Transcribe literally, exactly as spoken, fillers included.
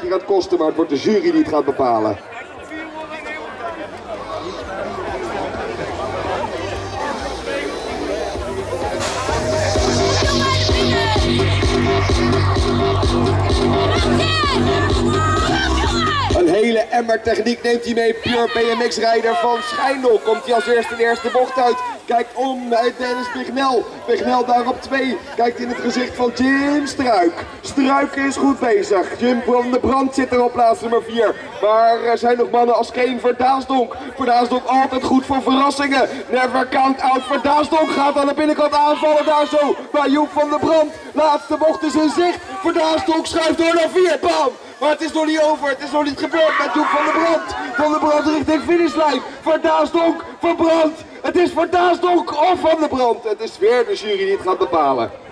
kilometer gaat kosten, maar het wordt de jury die het gaat bepalen. Een hele emmer techniek neemt hij mee. Pure B M X-rijder van Schijndel. Komt hij als eerste de eerste bocht uit. Kijkt om bij Dennis Bignel. Bignel daar op twee. Kijkt in het gezicht van Jim Struik. Struik is goed bezig. Jim van de Brand zit er op plaats nummer vier. Maar er zijn nog mannen als Keen Verdaasdonk. Verdaasdonk altijd goed voor verrassingen. Never count out. Verdaasdonk gaat aan de binnenkant aanvallen daar zo. Bij Joep van de Brand. Laatste bocht is in zicht. Verdaasdonk schuift door naar vier. Bam! Maar het is nog niet over, het is nog niet gebeurd met Joep van de Brand. Van de Brand richting finishlijn. Verdaasdonk, Van Brand. Het is Verdaasdonk of Van de Brand. Het is weer de jury die het gaat bepalen.